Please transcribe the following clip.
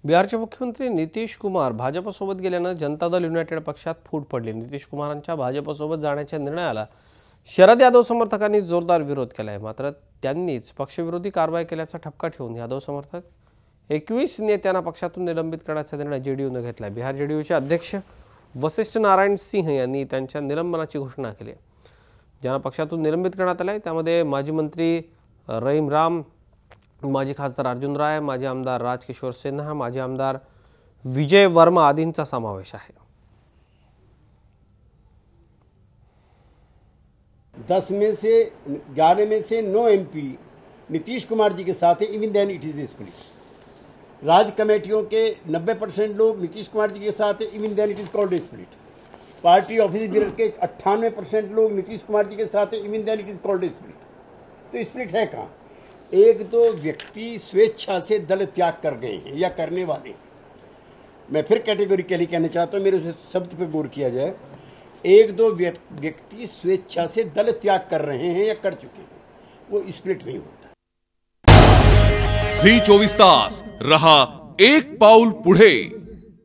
बिहारचे मुख्यमंत्री नितीश कुमार भाजपसोबत गेल्याने जनता दल युनायटेड पक्षात फूट पडली। नितीश कुमारांच्या भाजपसोबत जाण्याच्या निर्णयाला शरद यादव समर्थकांनी जोरदार विरोध केला आहे। मात्र त्यांनीच पक्षविरोधी कारवाई केल्याचा ठपका ठेवून यादव समर्थक 21 नेत्यांना पक्षातून निलंबित करण्याचा निर्णय जेडीयूने घेतला। बिहार जेडीयूचे अध्यक्ष वशिष्ठ नारायण सिंह यांनी त्यांच्या निलंबनाची घोषणा केली। ज्यांना पक्षातून निलंबित करण्यात आले त्यामध्ये माजी मंत्री रहीम राम, माजी खासदार अर्जुन राय, माजी आमदार राजकिशोर सिन्हा, माजी आमदार विजय वर्मा आदींचा समावेश आहे। 10 में से 11 में से 9 एमपी नीतीश कुमार जी के साथ है। Even then it is split. राज्य कमेटियों के 90% लोग नीतीश कुमार जी के साथ है। Even then it is called split. Party office bearer के 98% लोग नीतीश कुमार जी के साथ है। Even then it is called split. तो स्प्लिट है कहाँ? एक दो व्यक्ति स्वेच्छा से दल त्याग कर गए हैं या करने वाले हैं। मैं फिर कैटेगोरिकली कहना चाहता हूँ, मेरे उस शब्द पर गौर किया जाए। एक दो व्यक्ति स्वेच्छा से दल त्याग कर रहे हैं या कर चुके हैं, वो स्प्लिट नहीं होता। झी 24 तास रहा एक पाऊल पुढे।